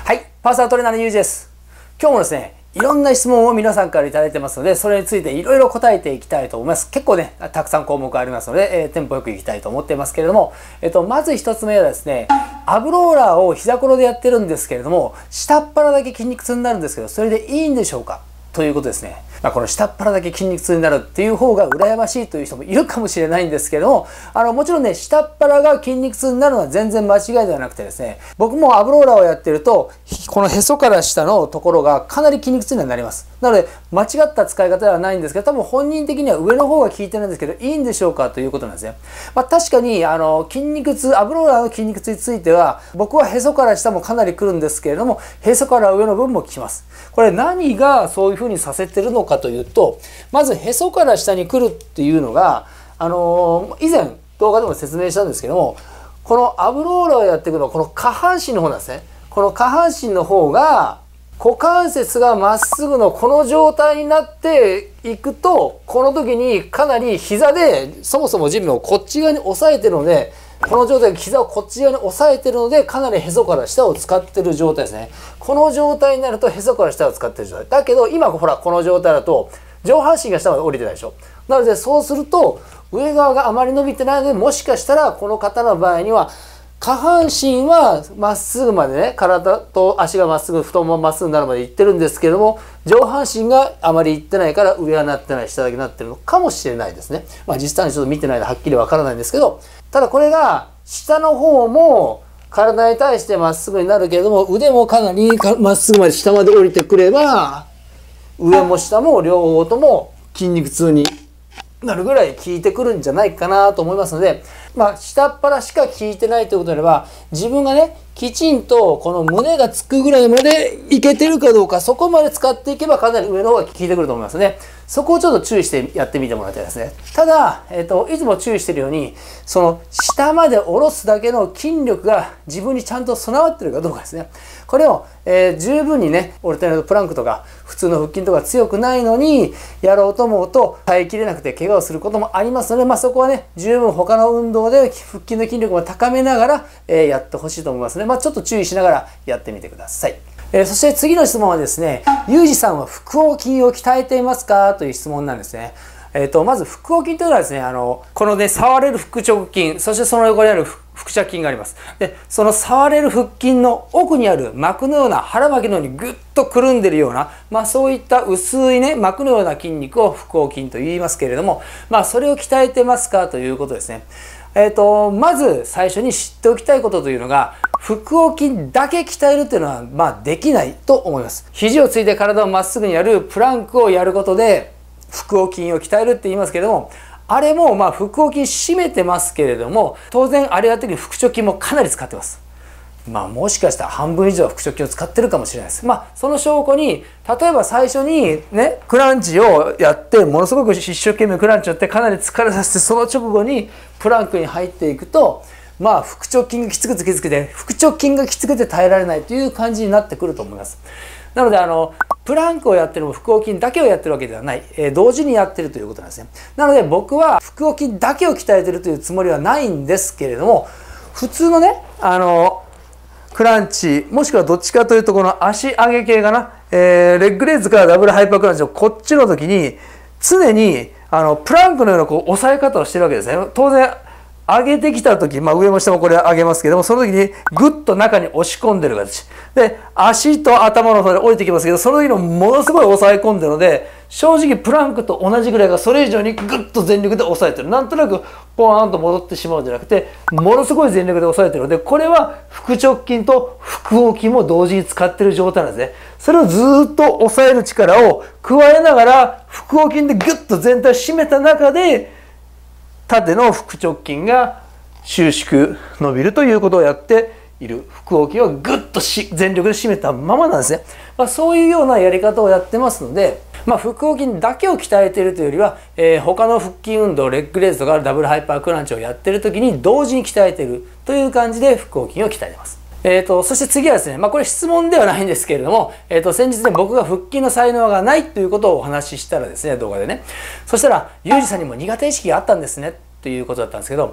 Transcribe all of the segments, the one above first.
はい、パーソナルトレーナーのゆうじです。今日もですね、いろんな質問を皆さんからいただいてますので、それについていろいろ答えていきたいと思います。結構ね、たくさん項目ありますので、テンポよくいきたいと思っていますけれども、まず一つ目はですね、アブローラーを膝ころでやってるんですけれども、下っ腹だけ筋肉痛になるんですけど、それでいいんでしょうかということですね。この下っ腹だけ筋肉痛になるっていう方が羨ましいという人もいるかもしれないんですけども、もちろんね、下っ腹が筋肉痛になるのは全然間違いではなくてですね、僕もアブローラーをやってると、このへそから下のところがかなり筋肉痛になります。なので、間違った使い方ではないんですけど、多分本人的には上の方が効いてるんですけど、いいんでしょうかということなんですね。確かに、筋肉痛、アブローラーの筋肉痛については、僕はへそから下もかなり来るんですけれども、へそから上の部分も効きます。これ何がそういう風にさせてるのかというと、まずへそから下に来るっていうのが、以前動画でも説明したんですけども、このアブローラーをやっていくのはこの下半身の方なんですね。この下半身の方が股関節がまっすぐのこの状態になっていくと、この時にかなり膝でそもそも地面をこっち側に押さえてるので、この状態で膝をこっち側に押さえてるので、かなりへそから下を使ってる状態ですね。この状態になるとへそから下を使ってる状態。だけど今ほらこの状態だと上半身が下まで降りてないでしょ。なのでそうすると上側があまり伸びてないので、もしかしたらこの方の場合には下半身はまっすぐまでね、体と足がまっすぐ、太ももまっすぐになるまでいってるんですけども、上半身があまりいってないから上はなってない、下だけなってるのかもしれないですね。実際にちょっと見てないのではっきりわからないんですけど、ただこれが下の方も体に対してまっすぐになるけれども、腕もかなりまっすぐまで下まで降りてくれば、上も下も両方とも筋肉痛になるぐらい効いてくるんじゃないかなと思いますので、下っ腹しか効いてないということであれば、自分がね、きちんとこの胸がつくぐらいまでいけてるかどうか、そこまで使っていけばかなり上の方が効いてくると思いますね。そこをちょっと注意してやってみてもらいたいですね。ただ、いつも注意しているように、その下まで下ろすだけの筋力が自分にちゃんと備わってるかどうかですね。これを、十分にね、オルタネートプランクとか普通の腹筋とか強くないのにやろうと思うと耐えきれなくて怪我をすることもありますので、そこはね、十分他の運動で腹筋の筋力を高めながら、やってほしいと思いますので、ちょっと注意しながらやってみてください。そして次の質問はですね、ゆうじさんは腹横筋を鍛えていますかという質問なんですね。まず腹横筋というのはですね、このね、触れる腹直筋、そしてその横にある腹斜筋があります。で、その触れる腹筋の奥にある膜のような、腹巻きのようにぐっとくるんでるような、そういった薄いね、膜のような筋肉を腹横筋と言いますけれども、それを鍛えてますかということですね。まず最初に知っておきたいことというのが、腹横筋だけ鍛えるっていうのは、できないと思います。肘をついて体をまっすぐにやるプランクをやることで、腹横筋を鍛えるって言いますけれども、あれも腹横筋締めてますけれども、当然あれやってる腹直筋もかなり使ってます。もしかしたら半分以上は腹直筋を使ってるかもしれないです。その証拠に、例えば最初にね、クランチをやって、ものすごく一生懸命クランチをやってかなり疲れさせて、その直後にプランクに入っていくと、腹直筋がきつくてきつくて、腹直筋がきつくて耐えられないという感じになってくると思います。なので、プランクをやってるのも腹横筋だけをやってるわけではない。同時にやってるということなんですね。なので僕は腹横筋だけを鍛えてるというつもりはないんですけれども、普通のね、クランチ、もしくはどっちかというとこの足上げ系かな、レッグレイズからダブルハイパークランチをこっちの時に、常にプランクのような押さえ方をしてるわけですね。当然、上げてきた時、上も下もこれ上げますけども、その時にグッと中に押し込んでる形。で、足と頭の方で降りてきますけど、その時のものすごい押さえ込んでるので、正直プランクと同じぐらいがそれ以上にグッと全力で押さえてる。なんとなくポーンと戻ってしまうんじゃなくて、ものすごい全力で押さえてるので、これは腹直筋と腹横筋も同時に使ってる状態なんですね。それをずーっと押さえる力を加えながら、腹横筋でグッと全体を締めた中で、縦の腹直筋が収縮伸びるということをやっている。腹横筋をぐっと全力で締めたままなんですね。そういうようなやり方をやってますので、腹横筋だけを鍛えているというよりは、他の腹筋運動、レッグレイズとかダブルハイパークランチをやっている時に同時に鍛えているという感じで腹横筋を鍛えています。そして次はですね、これ質問ではないんですけれども、先日ね、僕が腹筋の才能がないということをお話ししたらですね、動画でね。そしたら、ユージさんにも苦手意識があったんですね、ということだったんですけど、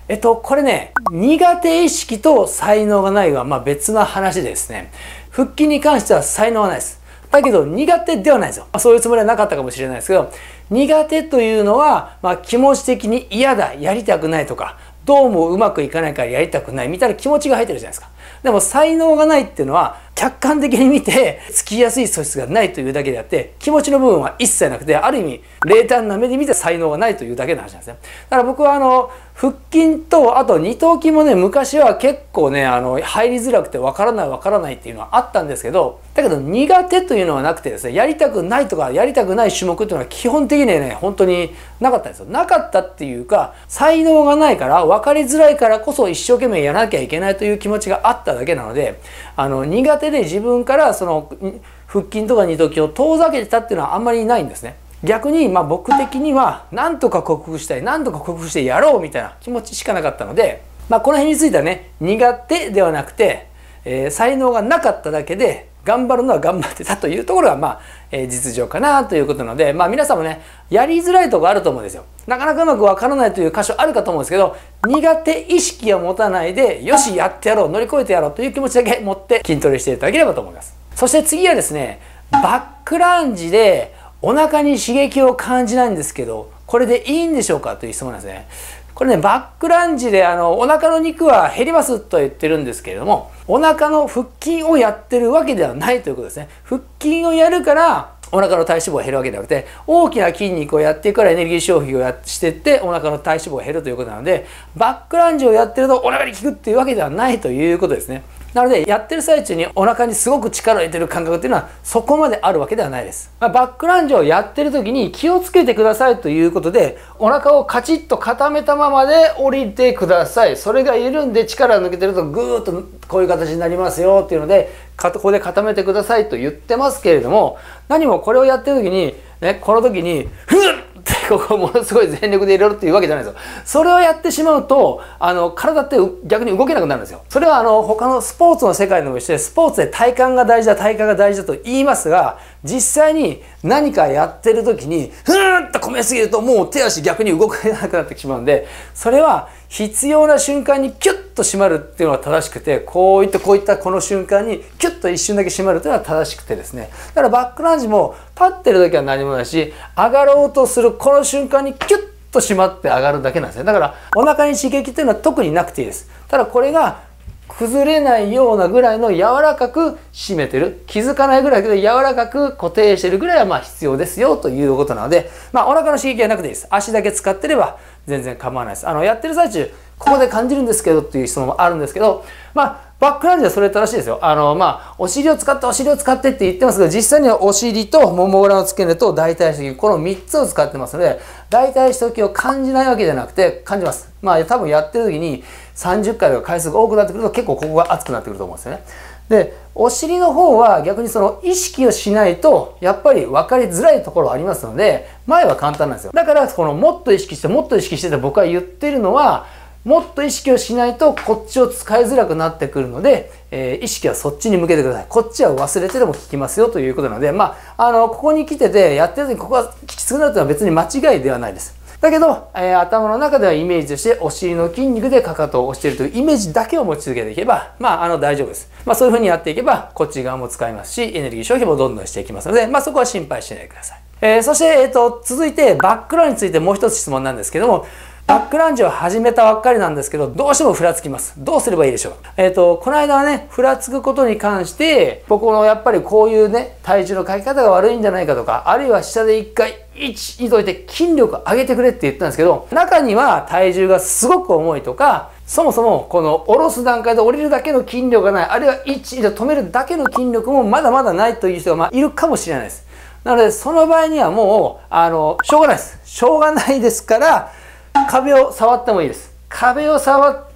これね、苦手意識と才能がないは別な話でですね、腹筋に関しては才能はないです。だけど苦手ではないですよ。そういうつもりはなかったかもしれないですけど、苦手というのは、気持ち的に嫌だ、やりたくないとか、どうもうまくいかないからやりたくないみたいな気持ちが入ってるじゃないですか。でも才能がないっていうのは、客観的に見てつきやすい素質がないというだけであって、気持ちの部分は一切なくて、ある意味冷淡な目で見て才能がないというだけの話なんですね。だから僕は腹筋とあと二頭筋もね、昔は結構ね入りづらくてわからないっていうのはあったんですけど、だけど苦手というのはなくてですね、やりたくないとかやりたくない種目っていうのは基本的にね本当になかったんですよ。なかったっていうか、才能がないから分かりづらいからこそ一生懸命やらなきゃいけないという気持ちがあっただけなので、苦手で自分からその腹筋とか二頭筋を遠ざけてたっていうのはあんまりないんですね。逆に僕的にはなんとか克服したい、なんとか克服してやろうみたいな気持ちしかなかったので、この辺についてはね、苦手ではなくて、才能がなかっただけで頑張るのは頑張ってたというところが実情かなということなので、皆さんもねやりづらいところあると思うんですよ。なかなかうまくわからないという箇所あるかと思うんですけど、苦手意識は持たないで、よしやってやろう、乗り越えてやろうという気持ちだけ持って筋トレしていただければと思います。そして次はですね、バックランジでお腹に刺激を感じないんですけど、これでいいんでしょうかという質問なんですね。これね、バックランジでお腹の肉は減りますとは言ってるんですけれども、お腹の腹筋をやってるわけではないということですね。腹筋をやるからお腹の体脂肪が減るわけではなくて、大きな筋肉をやっていくからエネルギー消費をしていってお腹の体脂肪が減るということなので、バックランジをやってるとお腹に効くっていうわけではないということですね。なのでやってる最中にお腹にすごく力を入れてる感覚っていうのはそこまであるわけではないです。バックランジをやってる時に気をつけてくださいということで、お腹をカチッと固めたままで降りてください。それが緩んで力が抜けてるとグーッとこういう形になりますよっていうので、ここで固めてくださいと言ってますけれども、何もこれをやってる時にね、この時にフッってここものすごい全力で入れるっていうわけじゃないですよ。それをやってしまうと体って逆に動けなくなるんですよ。それは他のスポーツの世界でも一緒で、スポーツで体幹が大事だ、体幹が大事だと言いますが、実際に何かやってる時にふーっと込めすぎるともう手足逆に動かなくなってしまうんで、それは必要な瞬間にキュッと締まるっていうのが正しくて、こういったこの瞬間にキュッと一瞬だけ締まるっていうのは正しくてですね、だからバックランジも立ってる時は何もないし、上がろうとするこの瞬間にキュッと締まって上がるだけなんですね。だからお腹に刺激っていうのは特になくていいです。ただこれが崩れないようなぐらいの柔らかく締めてる、気づかないぐらいだけど柔らかく固定してるぐらいは必要ですよということなので、お腹の刺激はなくていいです。足だけ使ってれば全然構わないです。やってる最中ここで感じるんですけどっていう質問もあるんですけど、バックランジはそれ正しいですよ。お尻を使ってって言ってますけど、実際にはお尻ともも裏の付け根と大腿四頭筋、この3つを使ってますので、大腿四頭筋を感じないわけじゃなくて感じます。多分やってる時に30回とか回数が多くなってくると結構ここが熱くなってくると思うんですよね。で、お尻の方は逆にその意識をしないとやっぱり分かりづらいところありますので、前は簡単なんですよ。だからこのもっと意識して僕は言ってるのは、もっと意識をしないとこっちを使いづらくなってくるので、意識はそっちに向けてください。こっちは忘れてでも効きますよということなので、ここに来ててやってる時にここがきつくなるというのは別に間違いではないです。だけど、頭の中ではイメージとしてお尻の筋肉でかかとを押しているというイメージだけを持ち続けていけば、大丈夫です。そういうふうにやっていけばこっち側も使いますし、エネルギー消費もどんどんしていきますので、そこは心配しないでください。そして、続いてバックランについてもう一つ質問なんですけども、バックランジを始めたばっかりなんですけど、どうしてもふらつきます。どうすればいいでしょう。この間はね、ふらつくことに関して、僕のやっぱりこういうね、体重のかけ方が悪いんじゃないかとか、あるいは下で一回、2といて筋力を上げてくれって言ったんですけど、中には体重がすごく重いとか、そもそもこの下ろす段階で降りるだけの筋力がない、あるいは1で止めるだけの筋力もまだまだないという人がいるかもしれないです。なので、その場合にはもう、しょうがないです。しょうがないですから、壁を触ってもいいです。壁を触って、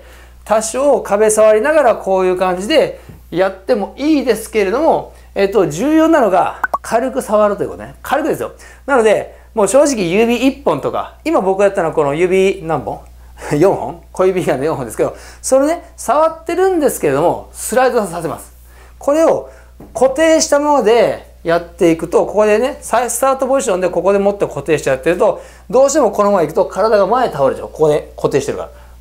多少壁触りながらこういう感じでやってもいいですけれども、重要なのが軽く触るということね。軽くですよ。なので、もう正直指1本とか、今僕がやったのはこの指何本4本小指以外の4本ですけど、それね、触ってるんですけれども、スライドさせます。これを固定したままでやっていくと、ここでね、スタートポジションでここで持って固定してやってると、どうしてもこのままいくと体が前に倒れちゃう。ここで固定してるから。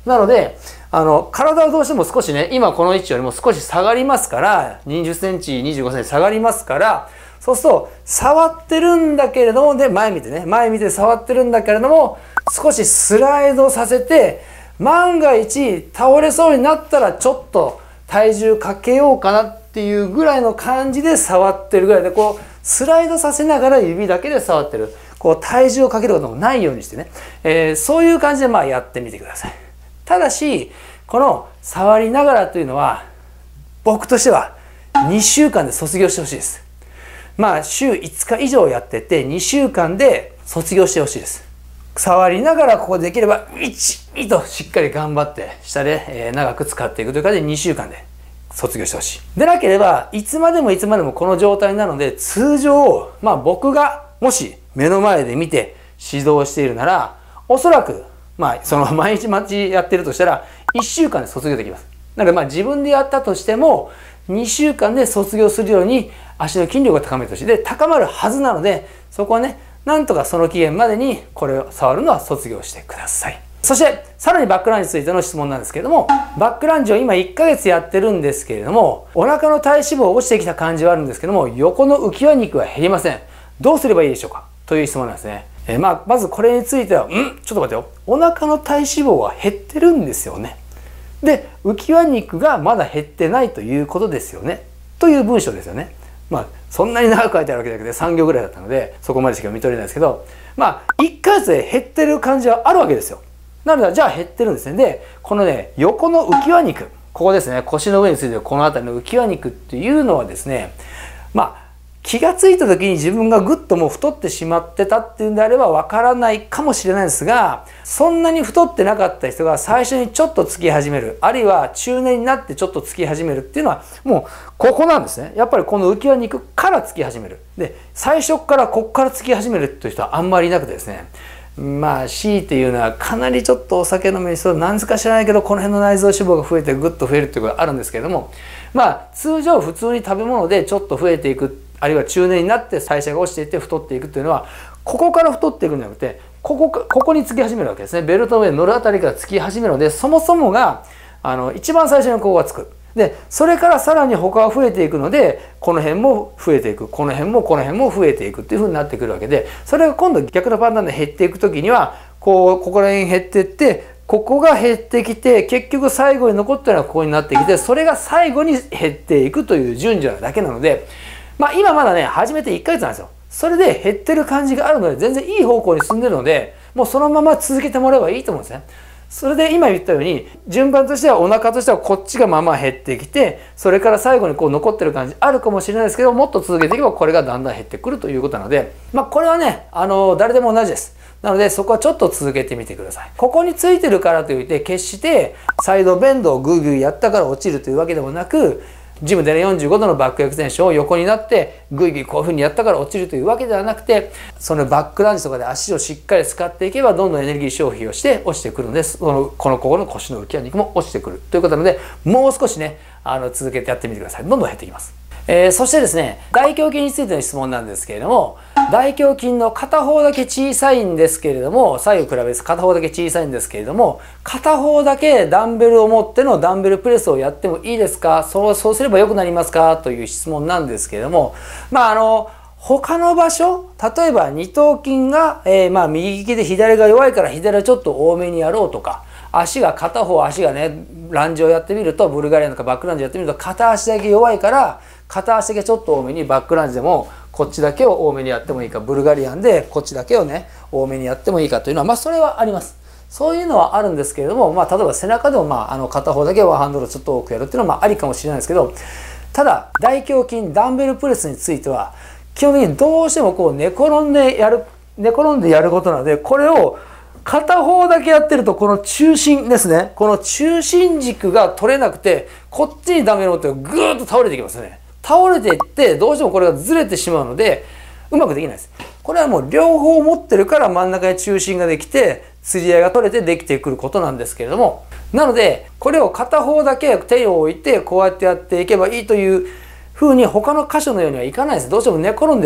なので、体はどうしても少しね、今この位置よりも少し下がりますから、20センチ、25センチ下がりますから、そうすると、触ってるんだけれども、で、前見てね、前見て触ってるんだけれども、少しスライドさせて、万が一倒れそうになったらちょっと体重かけようかなっていうぐらいの感じで触ってるぐらいで、こう、スライドさせながら指だけで触ってる。こう、体重をかけることもないようにしてね、そういう感じでまあやってみてください。ただし、この触りながらというのは、僕としては2週間で卒業してほしいです。まあ、週5日以上やってて、2週間で卒業してほしいです。触りながらここでできれば、1、2としっかり頑張って、下で長く使っていくという感じで2週間で卒業してほしい。でなければ、いつまでもいつまでもこの状態なので、通常、まあ僕がもし目の前で見て指導しているなら、おそらく、まあその毎日待ちやってるとしたら、1週間で卒業できます。なのでまあ自分でやったとしても、2週間で卒業するように足の筋力を高めてほしい。で、高まるはずなので、そこはね、なんとかその期限までにこれを触るのは卒業してください。そして、さらにバックランジについての質問なんですけれども、バックランジを今1ヶ月やってるんですけれども、お腹の体脂肪落ちてきた感じはあるんですけども、横の浮き輪肉は減りません。どうすればいいでしょうかという質問なんですね。まずこれについては、ちょっと待ってよ。お腹の体脂肪は減ってるんですよね。で、浮き輪肉がまだ減ってないということですよね。という文章ですよね。まあ、そんなに長く書いてあるわけだけど、3行ぐらいだったので、そこまでしか読み取れないですけど、まあ、1ヶ月で減ってる感じはあるわけですよ。なので、じゃあ減ってるんですね。で、このね、横の浮き輪肉、ここですね、腰の上についてるこの辺りの浮き輪肉っていうのはですね、まあ、気がついた時に自分がぐっともう太ってしまってたっていうんであればわからないかもしれないですが、そんなに太ってなかった人が最初にちょっとつき始める、あるいは中年になってちょっとつき始めるっていうのはもうここなんですね。やっぱりこの浮き輪肉からつき始める。で、最初からこっからつき始めるっていう人はあんまりいなくてですね。まあ強いて言うのはかなりちょっとお酒飲みにすると何か知らないけどこの辺の内臓脂肪が増えてぐっと増えるっていうことがあるんですけれども、まあ通常普通に食べ物でちょっと増えていく、あるいは中年になって代謝が落ちていって太っていくというのはここから太っていくんじゃなくてここにつき始めるわけですね。ベルトの上に乗るあたりからつき始めるので、そもそもが一番最初にここがつく。で、それからさらに他は増えていくので、この辺も増えていく、この辺もこの辺も増えていくっていう風になってくるわけで、それが今度逆のパターンで減っていくときには、ここら辺減っていって、ここが減ってきて、結局最後に残ったのはここになってきて、それが最後に減っていくという順序なだけなので、まあ今まだね、始めて1ヶ月なんですよ。それで減ってる感じがあるので、全然いい方向に進んでるので、もうそのまま続けてもらえばいいと思うんですね。それで今言ったように、順番としてはお腹としてはこっちがまあまあ減ってきて、それから最後にこう残ってる感じあるかもしれないですけど、もっと続けていけばこれがだんだん減ってくるということなので、まあこれはね、誰でも同じです。なのでそこはちょっと続けてみてください。ここについてるからといって決してサイドベンドをグーグーやったから落ちるというわけでもなく、ジムでね45度のバックエクステンションを横になってグイグイこういう風にやったから落ちるというわけではなくて、そのバックランジとかで足をしっかり使っていけばどんどんエネルギー消費をして落ちてくるので、ここの腰の浮き輪肉も落ちてくるということなので、もう少しね続けてやってみてください。どんどん減っていきます。そしてですね、大胸筋についての質問なんですけれども、大胸筋の片方だけ小さいんですけれども、左右比べて片方だけ小さいんですけれども、片方だけダンベルを持ってのダンベルプレスをやってもいいですか、そうすれば良くなりますかという質問なんですけれども、他の場所、例えば二頭筋が、右利きで左が弱いから左をちょっと多めにやろうとか、片方足がね、ランジをやってみると、ブルガリアンとかバックランジやってみると、片足だけ弱いから、片足だけちょっと多めに、バックランジでもこっちだけを多めにやってもいいか、ブルガリアンでこっちだけをね、多めにやってもいいかというのは、それはあります。そういうのはあるんですけれども、例えば背中でも片方だけワンハンドルちょっと多くやるっていうのはありかもしれないですけど、ただ、大胸筋、ダンベルプレスについては、基本的にどうしてもこう寝転んでやることなので、これを片方だけやってると、この中心ですね。この中心軸が取れなくて、こっちにダンベルを持ってぐーっと倒れていきますね。倒れていって、どうしてもこれがずれてしまうので、うまくできないです。これはもう両方持ってるから真ん中に中心ができて、釣り合いが取れてできてくることなんですけれども、なので、これを片方だけ手を置いて、こうやってやっていけばいいという風に他の箇所のようにはいかないです。どうしても寝転んで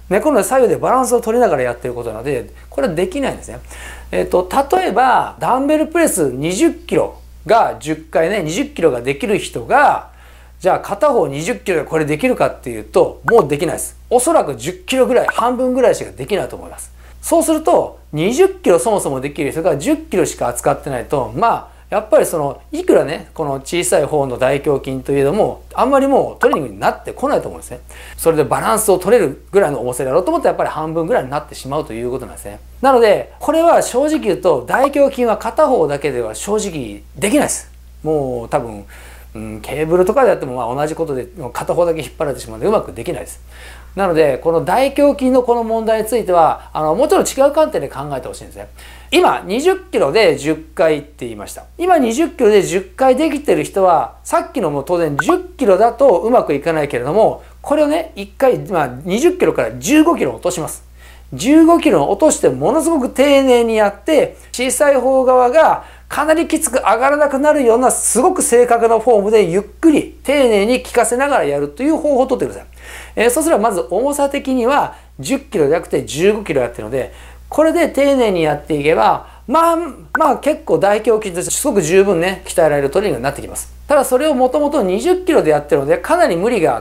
寝転んで左右でバランスを取りながらやってることなので、これはできないんですね。例えばダンベルプレス20キロが10回ね、20キロができる人が、じゃあ片方20キロでこれできるかっていうと、もうできないです。おそらく10キロぐらい、半分ぐらいしかできないと思います。そうすると、20キロそもそもできる人が10キロしか扱ってないと、やっぱりいくらね、この小さい方の大胸筋といえども、あんまりもうトレーニングになってこないと思うんですね。それでバランスを取れるぐらいの重さでやろうと思ったらやっぱり半分ぐらいになってしまうということなんですね。なので、これは正直言うと、大胸筋は片方だけでは正直できないです。もう多分、ケーブルとかでやっても同じことで片方だけ引っ張られてしまうのでうまくできないです。なので、この大胸筋のこの問題については、もちろん違う観点で考えてほしいんですね。今、20キロで10回って言いました。今20キロで10回できてる人は、さっきのも当然10キロだとうまくいかないけれども、これをね、1回、20キロから15キロ落とします。15キロ落としてものすごく丁寧にやって、小さい方側がかなりきつく上がらなくなるようなすごく正確なフォームでゆっくり丁寧に効かせながらやるという方法をとってください。そうすればまず重さ的には10キロじゃなくて15キロやってるので、これで丁寧にやっていけば、結構大胸筋としてすごく十分ね、鍛えられるトレーニングになってきます。ただそれをもともと20キロでやってるので、かなり無理があって、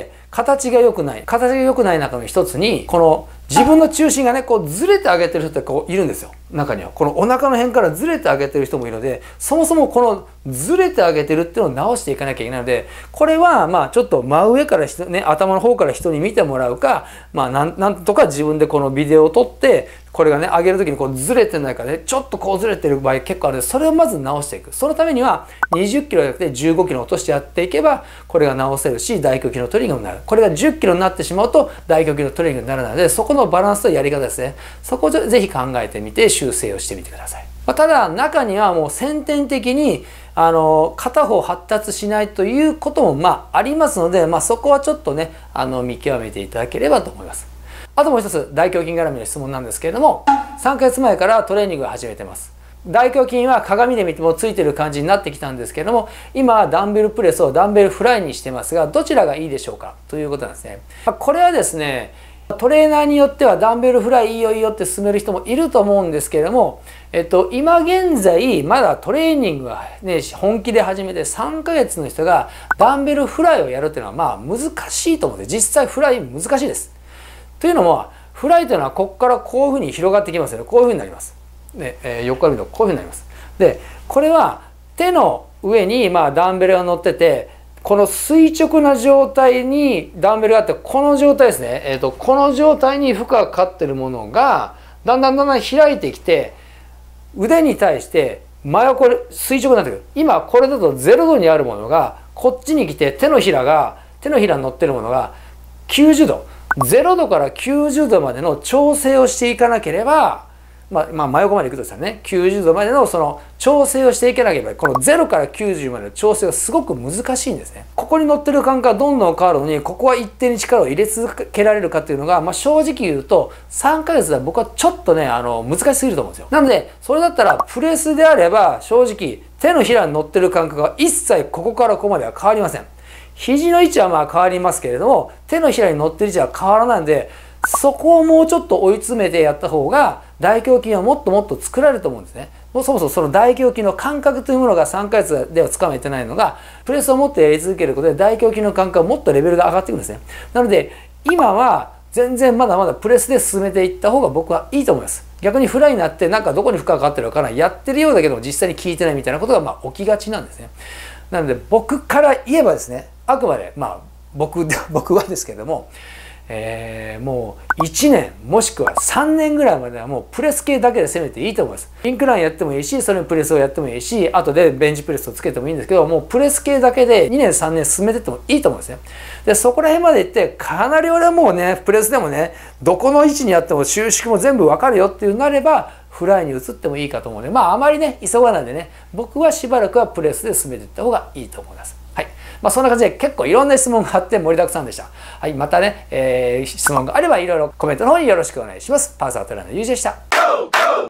形が良くない中の一つに、この自分の中心がね、こうずれて上げてる人っているんですよ。中には。このお腹の辺からずれて上げてる人もいるので、そもそもこのずれて上げてるっていうのを直していかなきゃいけないので、これはちょっと真上から頭の方から人に見てもらうか、なんとか自分でこのビデオを撮って、これがね、上げる時にこうずれてないからね、ちょっとこうずれてる場合結構あるので、それをまず直していく。そのためには20キロじゃなくて15キロ落としてやっていけば、これが直せるし、大胸筋のトレーニングになる。これが10キロになってしまうと、大胸筋のトレーニングにならないので、そこのバランスとやり方ですね。そこをぜひ考えてみて修正をしてみてください。ただ、中にはもう先天的に、片方発達しないということもありますので、そこはちょっとね、見極めていただければと思います。あともう一つ、大胸筋絡みの質問なんですけれども、3ヶ月前からトレーニングを始めてます。大胸筋は鏡で見てもついてる感じになってきたんですけれども、今はダンベルプレスをダンベルフライにしてますが、どちらがいいでしょうかということなんですね。これはですね、トレーナーによってはダンベルフライいいよいいよって勧める人もいると思うんですけれども、今現在まだトレーニングがね、本気で始めて3ヶ月の人がダンベルフライをやるっていうのは難しいと思うんで、実際フライ難しいです。というのも、フライというのはここからこういうふうに広がってきますよね。こういうふうになります。で、横から見るとこういうふうになります。で、これは手の上にダンベルが乗ってて、この垂直な状態にダンベルがあって、この状態ですね。この状態に負荷がかかってるものが、だんだん開いてきて、腕に対して真横で垂直になってくる。今これだと0度にあるものが、こっちに来て手のひらに乗ってるものが90度。0度から90度までの調整をしていかなければ、真横まで行くとしたらね、90度までのその調整をしていけなければ、この0から90までの調整がすごく難しいんですね。ここに乗ってる感覚がどんどん変わるのに、ここは一定に力を入れ続けられるかっていうのが、正直言うと、3ヶ月は僕はちょっとね、難しすぎると思うんですよ。なので、それだったら、プレスであれば、正直、手のひらに乗ってる感覚が一切ここからここまでは変わりません。肘の位置は変わりますけれども、手のひらに乗ってる位置は変わらないので、そこをもうちょっと追い詰めてやった方が、大胸筋はもっともっと作られると思うんですね。そもそもその大胸筋の感覚というものが3ヶ月ではつかめてないのが、プレスをもっとやり続けることで大胸筋の感覚はもっとレベルが上がっていくんですね。なので、今は全然まだまだプレスで進めていった方が僕はいいと思います。逆にフライになってどこに負荷がかかってるかわからない。やってるようだけども実際に効いてないみたいなことが起きがちなんですね。なので僕から言えばですね、あくまで僕はですけれども、もう1年もしくは3年ぐらいまではもうプレス系だけで攻めていいと思います。インクラインやってもいいし、それにプレスをやってもいいし、後でベンチプレスをつけてもいいんですけど、もうプレス系だけで2年3年進めてってもいいと思うんですね。で、そこら辺までいって、かなり俺はもうね、プレスでもね、どこの位置にやっても収縮も全部わかるよっていうなれば、フライに移ってもいいかと思うので、あまりね、急がないでね、僕はしばらくはプレスで進めていった方がいいと思います。はい。そんな感じで結構いろんな質問があって盛りだくさんでした。はい。またね、質問があればいろいろコメントの方によろしくお願いします。パーソナルトレーナーのゆうじでした。